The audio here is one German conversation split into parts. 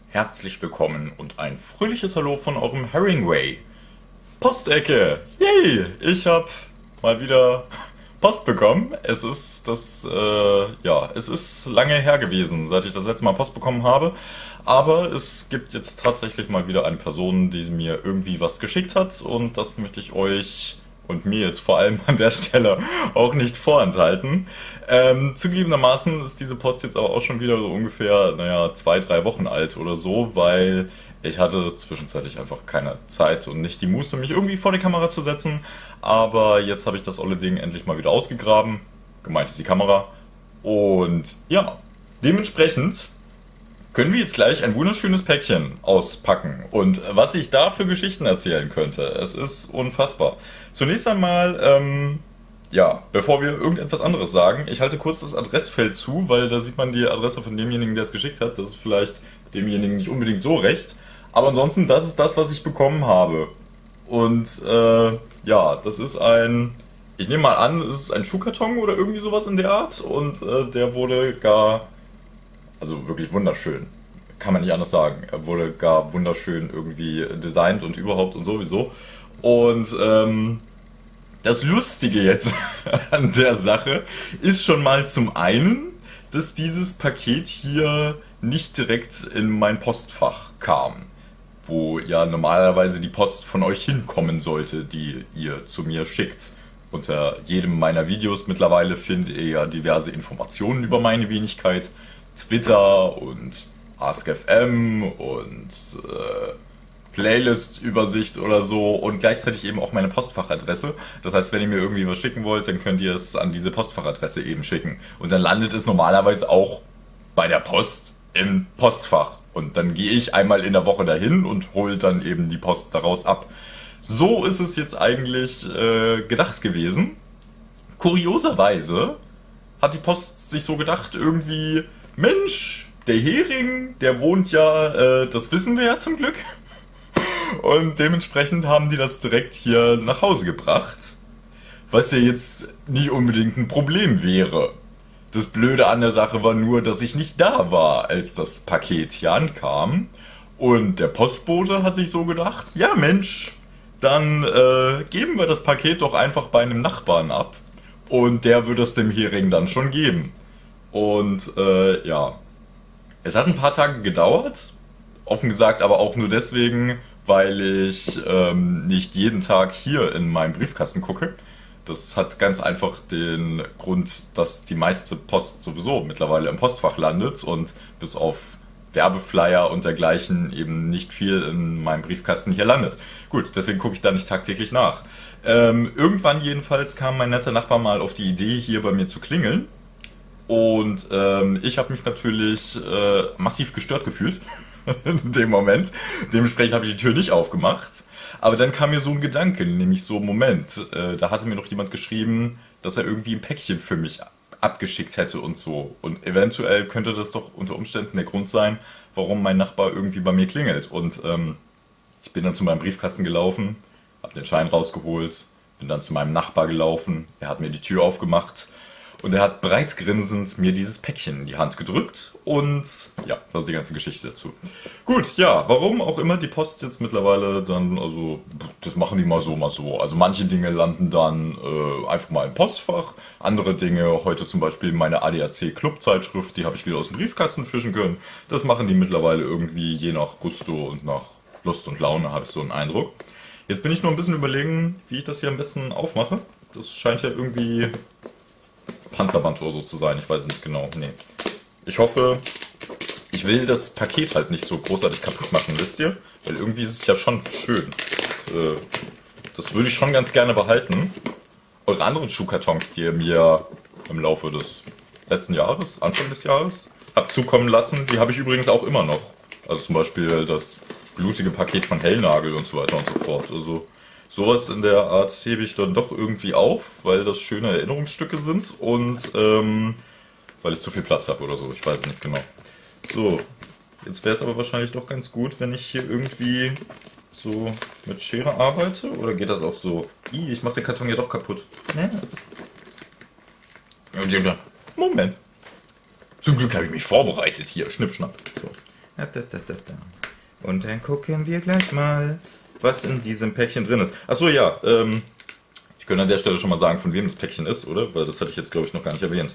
herzlich willkommen und ein fröhliches Hallo von eurem Herringway. Postecke! Yay! Ich habe mal wieder Post bekommen. Es ist lange her gewesen, seit ich das letzte Mal Post bekommen habe. Aber es gibt jetzt tatsächlich mal wieder eine Person, die mir irgendwie was geschickt hat. Und das möchte ich euch und mir jetzt vor allem an der Stelle auch nicht vorenthalten. Zugegebenermaßen ist diese Post jetzt aber auch schon wieder so ungefähr, 2, 3 Wochen alt oder so, weil ich hatte zwischenzeitlich einfach keine Zeit und nicht die Muße, mich irgendwie vor die Kamera zu setzen. Aber jetzt habe ich das olle Ding endlich mal wieder ausgegraben. Gemeint ist die Kamera. Und ja, dementsprechend können wir jetzt gleich ein wunderschönes Päckchen auspacken. Und was ich da für Geschichten erzählen könnte, es ist unfassbar. Zunächst einmal, bevor wir irgendetwas anderes sagen, ich halte kurz das Adressfeld zu, weil da sieht man die Adresse von demjenigen, der es geschickt hat. Das ist vielleicht demjenigen nicht unbedingt so recht. Aber ansonsten, das ist das, was ich bekommen habe. Und das ist ich nehme mal an, es ist ein Schuhkarton oder irgendwie sowas in der Art. Und der wurde also wirklich wunderschön. Kann man nicht anders sagen. Er wurde gar wunderschön irgendwie designt und überhaupt und sowieso. Und das Lustige jetzt an der Sache ist schon mal zum einen, dass dieses Paket hier nicht direkt in mein Postfach kam, wo ja normalerweise die Post von euch hinkommen sollte, die ihr zu mir schickt. Unter jedem meiner Videos mittlerweile findet ihr ja diverse Informationen über meine Wenigkeit. Twitter und AskFM und Playlist-Übersicht oder so und gleichzeitig eben auch meine Postfachadresse. Das heißt, wenn ihr mir irgendwie was schicken wollt, dann könnt ihr es an diese Postfachadresse eben schicken. Und dann landet es normalerweise auch bei der Post im Postfach. Und dann gehe ich einmal in der Woche dahin und hole dann eben die Post daraus ab. So ist es jetzt eigentlich gedacht gewesen. Kurioserweise hat die Post sich so gedacht, irgendwie, Mensch, der Hering, der wohnt ja, das wissen wir ja zum Glück. Und dementsprechend haben die das direkt hier nach Hause gebracht. Was ja jetzt nicht unbedingt ein Problem wäre. Das Blöde an der Sache war nur, dass ich nicht da war, als das Paket hier ankam. Und der Postbote hat sich so gedacht, ja Mensch, dann geben wir das Paket doch einfach bei einem Nachbarn ab. Und der wird es dem Hering dann schon geben. Und es hat ein paar Tage gedauert. Offen gesagt aber auch nur deswegen, weil ich nicht jeden Tag hier in meinem Briefkasten gucke. Das hat ganz einfach den Grund, dass die meiste Post sowieso mittlerweile im Postfach landet und bis auf Werbeflyer und dergleichen eben nicht viel in meinem Briefkasten hier landet. Gut, deswegen gucke ich da nicht tagtäglich nach. Irgendwann jedenfalls kam mein netter Nachbar mal auf die Idee, hier bei mir zu klingeln. Und ich habe mich natürlich massiv gestört gefühlt in dem Moment. Dementsprechend habe ich die Tür nicht aufgemacht. Aber dann kam mir so ein Gedanke, nämlich so, Moment, da hatte mir noch jemand geschrieben, dass er irgendwie ein Päckchen für mich abgeschickt hätte und so. Und eventuell könnte das doch unter Umständen der Grund sein, warum mein Nachbar irgendwie bei mir klingelt. Und ich bin dann zu meinem Briefkasten gelaufen, habe den Schein rausgeholt, bin dann zu meinem Nachbar gelaufen, er hat mir die Tür aufgemacht. Und er hat breit grinsend mir dieses Päckchen in die Hand gedrückt und ja, das ist die ganze Geschichte dazu. Gut, ja, warum auch immer die Post jetzt mittlerweile dann, also das machen die mal so, mal so. Also manche Dinge landen dann einfach mal im Postfach, andere Dinge, heute zum Beispiel meine ADAC Clubzeitschrift, die habe ich wieder aus dem Briefkasten fischen können. Das machen die mittlerweile irgendwie je nach Gusto und nach Lust und Laune, habe ich so einen Eindruck. Jetzt bin ich nur ein bisschen überlegen, wie ich das hier am besten aufmache. Das scheint ja irgendwie Panzerband oder so zu sein, ich weiß es nicht genau. Nee. Ich hoffe, ich will das Paket halt nicht so großartig kaputt machen, wisst ihr? Weil irgendwie ist es ja schon schön. Das würde ich schon ganz gerne behalten. Eure anderen Schuhkartons, die ihr mir im Laufe des letzten Jahres, Anfang des Jahres, habt zukommen lassen, die habe ich übrigens auch immer noch. Also zum Beispiel das blutige Paket von Hellnagel und so weiter und so fort. Also sowas in der Art hebe ich dann doch irgendwie auf, weil das schöne Erinnerungsstücke sind und weil ich zu viel Platz habe oder so, ich weiß es nicht genau. So, jetzt wäre es aber wahrscheinlich doch ganz gut, wenn ich hier irgendwie so mit Schere arbeite, oder geht das auch so? Ich mache den Karton ja doch kaputt. Nee. Moment. Zum Glück habe ich mich vorbereitet hier, Schnipp, schnapp. So. Und dann gucken wir gleich mal, was in diesem Päckchen drin ist. Achso, ja, ich könnte an der Stelle schon mal sagen, von wem das Päckchen ist, oder? Weil das hatte ich jetzt, glaube ich, noch gar nicht erwähnt.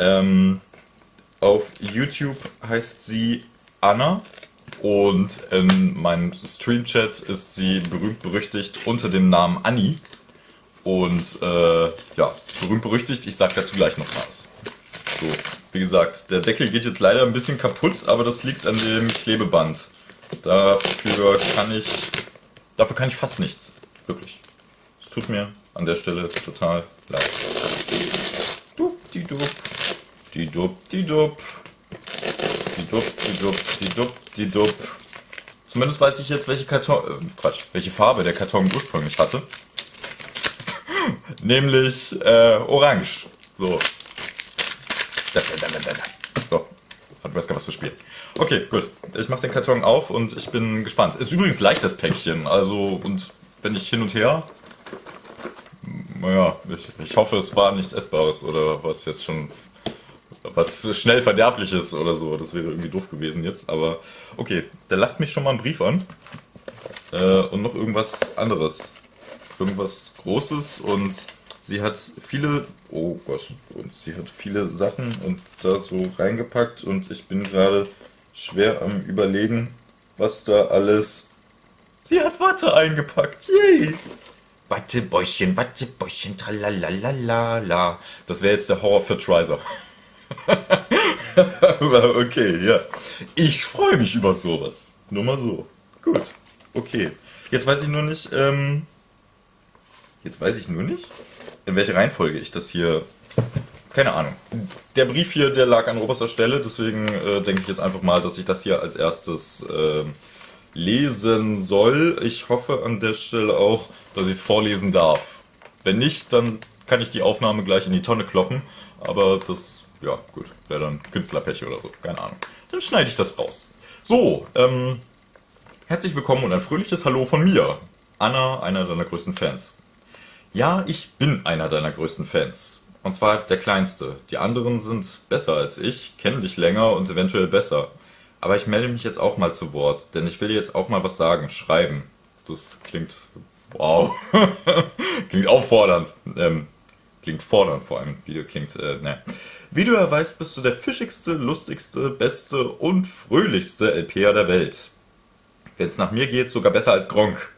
Auf YouTube heißt sie Anna und in meinem Stream-Chat ist sie berühmt-berüchtigt unter dem Namen Anni. Und ja, berühmt-berüchtigt, ich sag dazu gleich noch was. So, wie gesagt, der Deckel geht jetzt leider ein bisschen kaputt, aber das liegt an dem Klebeband. Dafür kann ich fast nichts. Wirklich. Es tut mir an der Stelle total leid. Dup-di-dup. Die-dup-di-dup. Die-dup-di-dup. Zumindest weiß ich jetzt, welche Farbe der Karton ursprünglich hatte. Nämlich orange. So. So. Hat Wesker was zu spielen. Okay, gut. Ich mache den Karton auf und ich bin gespannt. Ist übrigens leicht, das Päckchen. Also, und wenn ich hin und her... Naja, ich hoffe, es war nichts Essbares oder was jetzt schon... Was schnell Verderbliches oder so. Das wäre irgendwie doof gewesen jetzt. Aber okay, der lacht mich schon mal einen Brief an. Und noch irgendwas anderes. Irgendwas Großes und sie hat viele... Oh Gott. Und sie hat viele Sachen und da so reingepackt und ich bin gerade schwer am Überlegen, was da alles... Sie hat Watte eingepackt. Yay! Wattebäuschen, tralalala. Das wäre jetzt der Horror für Trizer. Aber okay, ja. Ich freue mich über sowas. Nur mal so. Gut. Okay. Jetzt weiß ich nur nicht, in welche Reihenfolge ich das hier... Keine Ahnung. Der Brief hier, der lag an oberster Stelle, deswegen denke ich jetzt einfach mal, dass ich das hier als erstes lesen soll. Ich hoffe an der Stelle auch, dass ich es vorlesen darf. Wenn nicht, dann kann ich die Aufnahme gleich in die Tonne kloppen, aber das, ja gut, wäre dann Künstlerpech oder so, keine Ahnung. Dann schneide ich das raus. So, herzlich willkommen und ein fröhliches Hallo von mir. Anna, einer deiner größten Fans. Ja, ich bin einer deiner größten Fans. Und zwar der kleinste. Die anderen sind besser als ich, kennen dich länger und eventuell besser. Aber ich melde mich jetzt auch mal zu Wort, denn ich will jetzt auch mal was sagen, schreiben. Das klingt... Wow. Klingt auffordernd. Klingt fordernd vor allem. Video klingt... ne. Wie du ja weißt, bist du der fischigste, lustigste, beste und fröhlichste LPer der Welt. Wenn es nach mir geht, sogar besser als Gronkh.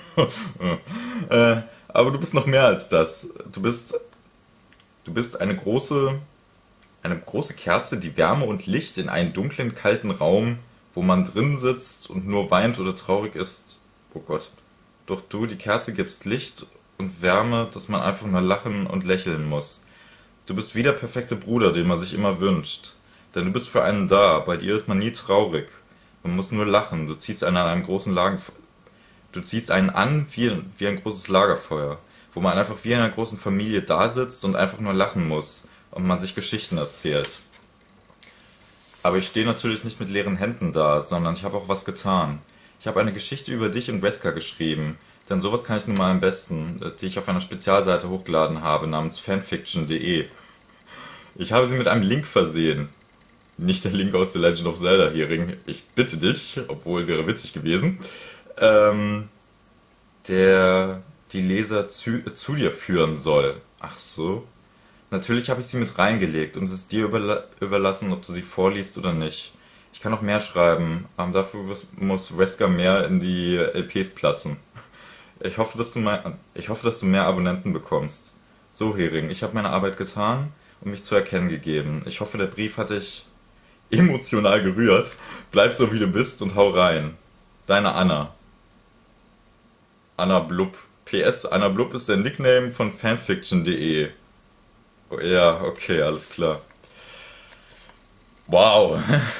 Aber du bist noch mehr als das. Du bist eine große Kerze, die Wärme und Licht in einen dunklen, kalten Raum, wo man drin sitzt und nur weint oder traurig ist. Oh Gott. Doch du, die Kerze, gibst Licht und Wärme, dass man einfach nur lachen und lächeln muss. Du bist wie der perfekte Bruder, den man sich immer wünscht. Denn du bist für einen da, bei dir ist man nie traurig. Man muss nur lachen, du ziehst einen an einem großen Lagerfeuer. Du ziehst einen an wie ein großes Lagerfeuer, wo man einfach wie in einer großen Familie da sitzt und einfach nur lachen muss und man sich Geschichten erzählt. Aber ich stehe natürlich nicht mit leeren Händen da, sondern ich habe auch was getan. Ich habe eine Geschichte über dich und Wesker geschrieben, denn sowas kann ich nun mal am besten, die ich auf einer Spezialseite hochgeladen habe, namens fanfiction.de. Ich habe sie mit einem Link versehen. Nicht der Link aus The Legend of Zelda Hearing, ich bitte dich, obwohl wäre witzig gewesen, der die Leser zu dir führen soll. Ach so. Natürlich habe ich sie mit reingelegt und es ist dir überlassen, ob du sie vorliest oder nicht. Ich kann noch mehr schreiben, aber dafür muss Wesker mehr in die LPs platzen. Ich hoffe, dass du mehr Abonnenten bekommst. So, Hering, ich habe meine Arbeit getan und mich zu erkennen gegeben. Ich hoffe, der Brief hat dich emotional gerührt. Bleib so, wie du bist und hau rein. Deine Anna. Anna Blub. PS, Anna Blub ist der Nickname von fanfiction.de. Oh, ja, okay, alles klar. Wow.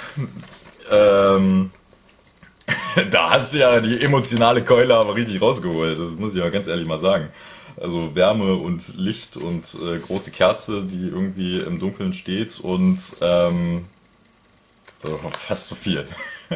Da hast du ja die emotionale Keule aber richtig rausgeholt. Das muss ich ja ganz ehrlich mal sagen. Also Wärme und Licht und große Kerze, die irgendwie im Dunkeln steht und fast zu viel.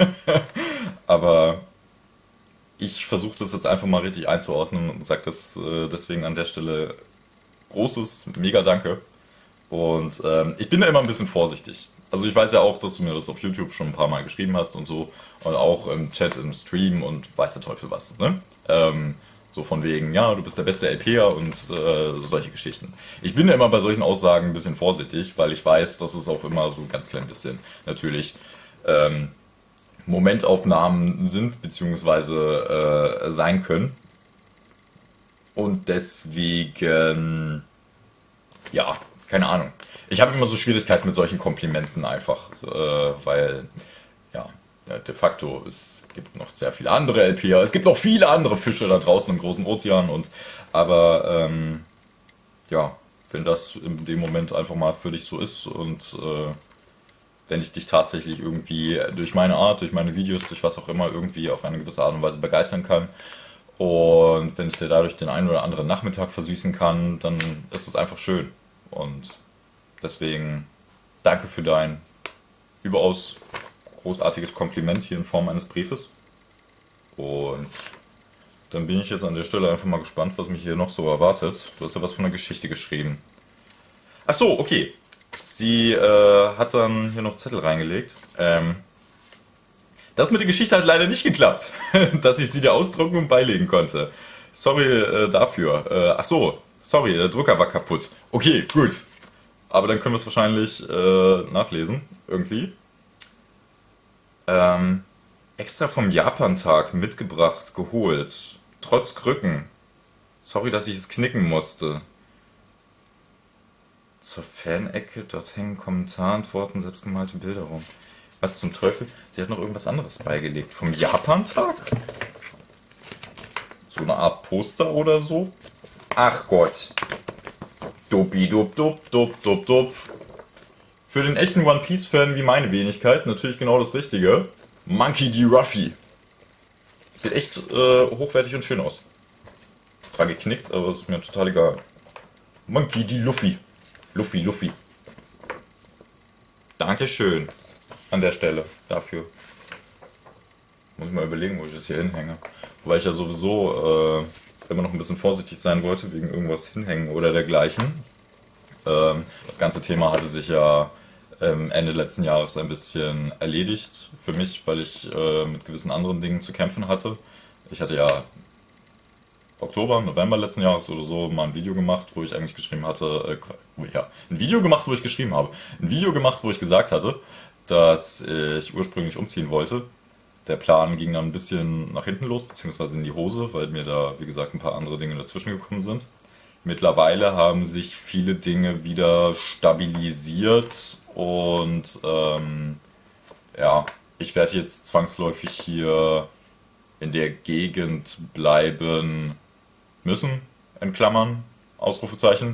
Aber ich versuche das jetzt einfach mal richtig einzuordnen und sage das deswegen an der Stelle großes Mega Danke. Und ich bin da immer ein bisschen vorsichtig. Also ich weiß ja auch, dass du mir das auf YouTube schon ein paar Mal geschrieben hast und so. Und auch im Chat, im Stream und weiß der Teufel was, ne? So von wegen, ja, du bist der beste LPer und solche Geschichten. Ich bin ja immer bei solchen Aussagen ein bisschen vorsichtig, weil ich weiß, dass es auch immer so ein ganz klein bisschen natürlich ähm, Momentaufnahmen sind, beziehungsweise sein können. Und deswegen, ja, keine Ahnung. Ich habe immer so Schwierigkeiten mit solchen Komplimenten einfach, weil, ja, de facto, es gibt noch sehr viele andere LPer, es gibt noch viele andere Fische da draußen im großen Ozean aber, ja, wenn das in dem Moment einfach mal für dich so ist und wenn ich dich tatsächlich irgendwie durch meine Art, durch meine Videos, durch was auch immer irgendwie auf eine gewisse Art und Weise begeistern kann und wenn ich dir dadurch den einen oder anderen Nachmittag versüßen kann, dann ist es einfach schön. Und deswegen danke für dein überaus großartiges Kompliment hier in Form eines Briefes. Und dann bin ich jetzt an der Stelle einfach mal gespannt, was mich hier noch so erwartet. Du hast ja was von einer Geschichte geschrieben. Ach so, okay. Sie hat dann hier noch Zettel reingelegt. Das mit der Geschichte hat leider nicht geklappt, dass ich sie dir ausdrucken und beilegen konnte. Sorry dafür. Ach so, sorry, der Drucker war kaputt. Okay, gut. Aber dann können wir es wahrscheinlich nachlesen, irgendwie. Extra vom Japan-Tag mitgebracht, geholt. Trotz Krücken. Sorry, dass ich es knicken musste. Zur Fan-Ecke, dort hängen Kommentarantworten, selbstgemalte Bilder rum. Was zum Teufel? Sie hat noch irgendwas anderes beigelegt. Vom Japan-Tag? So eine Art Poster oder so? Ach Gott. Duppi dup dup dup dup dup. Für den echten One Piece-Fan wie meine Wenigkeit natürlich genau das Richtige. Monkey D. Ruffy. Sieht echt hochwertig und schön aus. Zwar geknickt, aber ist mir total egal. Monkey D. Luffy. Luffy, Luffy. Dankeschön. An der Stelle dafür. Muss ich mal überlegen, wo ich das hier hinhänge. Wobei ich ja sowieso immer noch ein bisschen vorsichtig sein wollte, wegen irgendwas hinhängen oder dergleichen. Das ganze Thema hatte sich ja Ende letzten Jahres ein bisschen erledigt für mich, weil ich mit gewissen anderen Dingen zu kämpfen hatte. Ich hatte ja Oktober, November letzten Jahres oder so mal ein Video gemacht, wo ich eigentlich geschrieben hatte, ein Video gemacht, wo ich geschrieben habe. Ein Video gemacht, wo ich gesagt hatte, dass ich ursprünglich umziehen wollte. Der Plan ging dann ein bisschen nach hinten los, beziehungsweise in die Hose, weil mir da, wie gesagt, ein paar andere Dinge dazwischen gekommen sind. Mittlerweile haben sich viele Dinge wieder stabilisiert und ja, ich werde jetzt zwangsläufig hier in der Gegend bleiben müssen, in Klammern, Ausrufezeichen.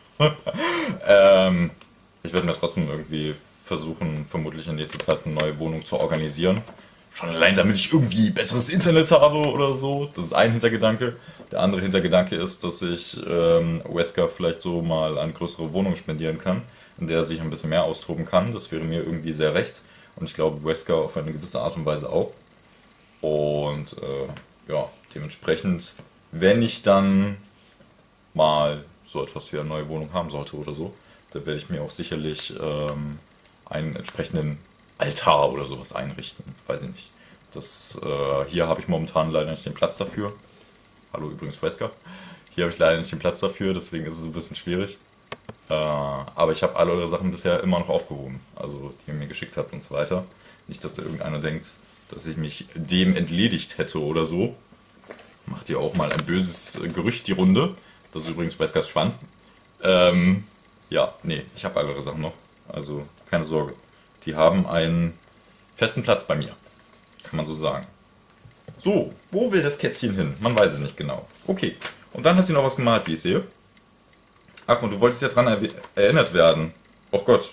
Ich werde mir trotzdem irgendwie versuchen, vermutlich in nächster Zeit eine neue Wohnung zu organisieren. Schon allein, damit ich irgendwie besseres Internet habe oder so. Das ist ein Hintergedanke. Der andere Hintergedanke ist, dass ich Wesker vielleicht so mal eine größere Wohnung spendieren kann, in der er sich ein bisschen mehr austoben kann. Das wäre mir irgendwie sehr recht. Und ich glaube, Wesker auf eine gewisse Art und Weise auch. Und ja, dementsprechend, wenn ich dann mal so etwas wie eine neue Wohnung haben sollte oder so, dann werde ich mir auch sicherlich einen entsprechenden Altar oder sowas einrichten. Weiß ich nicht. Das, hier habe ich momentan leider nicht den Platz dafür. Hallo übrigens Wesker. Hier habe ich leider nicht den Platz dafür, deswegen ist es ein bisschen schwierig. Aber ich habe alle eure Sachen bisher immer noch aufgehoben. Also die ihr mir geschickt habt und so weiter. Nicht, dass da irgendeiner denkt, dass ich mich dem entledigt hätte oder so. Macht ihr auch mal ein böses Gerücht die Runde. Das ist übrigens Weskers Schwanz. Ja, nee, ich habe all eure Sachen noch. Also keine Sorge. Die haben einen festen Platz bei mir. Kann man so sagen. So, wo will das Kätzchen hin? Man weiß es nicht genau. Okay, und dann hat sie noch was gemalt, wie ich sehe. Ach, und du wolltest ja dran erinnert werden. Oh Gott.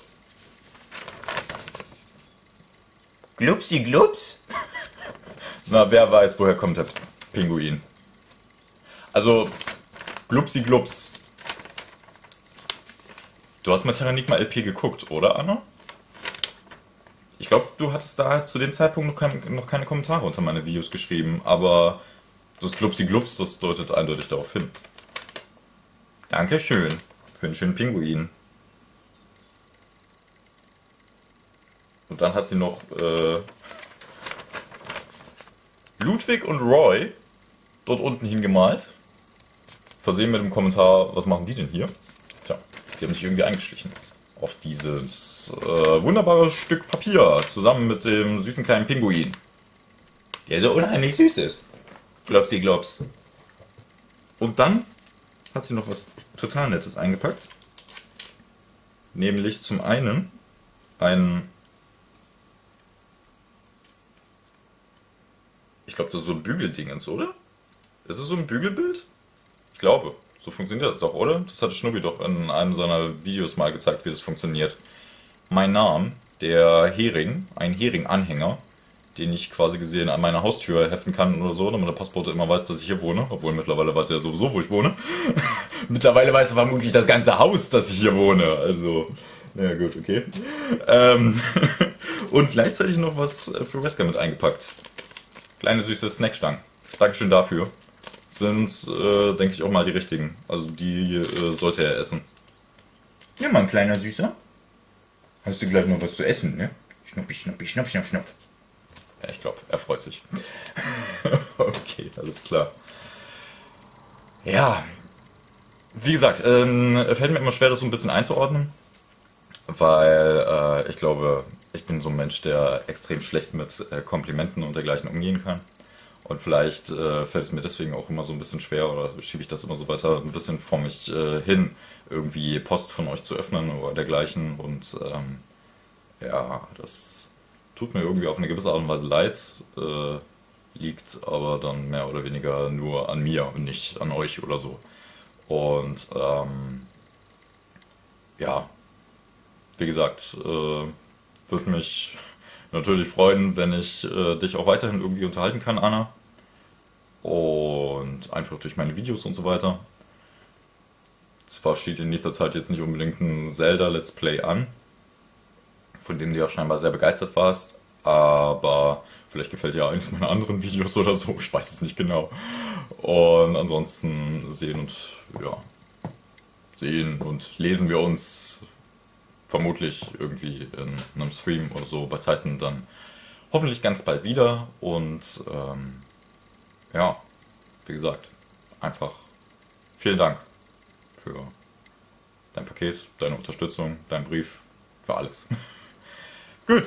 Glupsi Glups? Na, wer weiß, woher kommt der Pinguin. Also, Glupsi Glups. Du hast mal Terranigma LP geguckt, oder, Anna? Ich glaube, du hattest da zu dem Zeitpunkt noch keine Kommentare unter meine Videos geschrieben, aber das Glupsi Glups, das deutet eindeutig darauf hin. Dankeschön für einen schönen Pinguin. Und dann hat sie noch Ludwig und Roy dort unten hingemalt. Versehen mit dem Kommentar, was machen die denn hier? Tja, die haben sich irgendwie eingeschlichen auf dieses wunderbare Stück Papier, zusammen mit dem süßen kleinen Pinguin. Der so unheimlich süß ist. Globsi globs. Und dann hat sie noch was total Nettes eingepackt. Nämlich zum einen ein... Ich glaube, das ist so ein Bügeldingens, oder? Ist es so ein Bügelbild? Ich glaube, so funktioniert das doch, oder? Das hatte Schnubbi doch in einem seiner Videos mal gezeigt, wie das funktioniert. Mein Name, der Hering, ein Hering-Anhänger, den ich quasi gesehen an meiner Haustür heften kann oder so, damit der Postbote immer weiß, dass ich hier wohne. Obwohl mittlerweile weiß er ja sowieso, wo ich wohne. Mittlerweile weiß er vermutlich das ganze Haus, dass ich hier wohne. Also, na gut, okay. Und gleichzeitig noch was für Wesker mit eingepackt. Kleine süße Snackstangen. Dankeschön dafür. Sind, denke ich, auch mal die richtigen. Also die sollte er essen. Ja, mein kleiner Süßer. Hast du gleich noch was zu essen, ne? Schnuppi, schnuppi, schnupp, schnupp, schnupp. Ja, ich glaube, er freut sich. Okay, alles klar. Ja, wie gesagt, fällt mir immer schwer, das so ein bisschen einzuordnen. Weil ich glaube, ich bin so ein Mensch, der extrem schlecht mit Komplimenten und dergleichen umgehen kann. Und vielleicht fällt es mir deswegen auch immer so ein bisschen schwer oder schiebe ich das immer so weiter ein bisschen vor mich hin, irgendwie Post von euch zu öffnen oder dergleichen. Und ja, das tut mir irgendwie auf eine gewisse Art und Weise leid, liegt aber dann mehr oder weniger nur an mir und nicht an euch oder so. Und ja, wie gesagt, würde mich natürlich freuen, wenn ich dich auch weiterhin irgendwie unterhalten kann, Anna. Und einfach durch meine Videos und so weiter. Zwar steht in nächster Zeit jetzt nicht unbedingt ein Zelda Let's Play an, von dem du ja scheinbar sehr begeistert warst, aber vielleicht gefällt dir eines meiner anderen Videos oder so, ich weiß es nicht genau. Und ansonsten sehen und lesen wir uns vermutlich irgendwie in einem Stream oder so bei Zeiten dann hoffentlich ganz bald wieder. Und ja, wie gesagt, einfach vielen Dank für dein Paket, deine Unterstützung, deinen Brief, für alles. Gut,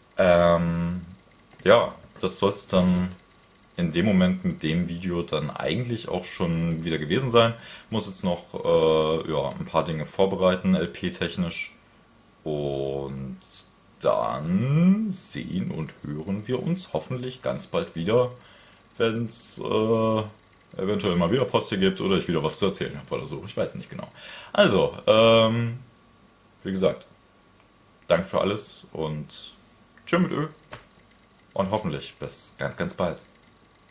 ja, das soll es dann in dem Moment mit dem Video dann eigentlich auch schon wieder gewesen sein. Muss jetzt noch ja, ein paar Dinge vorbereiten, LP-technisch. Und dann sehen und hören wir uns hoffentlich ganz bald wieder, wenn es eventuell mal wieder Post hier gibt oder ich wieder was zu erzählen habe oder so. Ich weiß nicht genau. Also, wie gesagt, danke für alles und tschö mit Ö. Und hoffentlich bis ganz, ganz bald.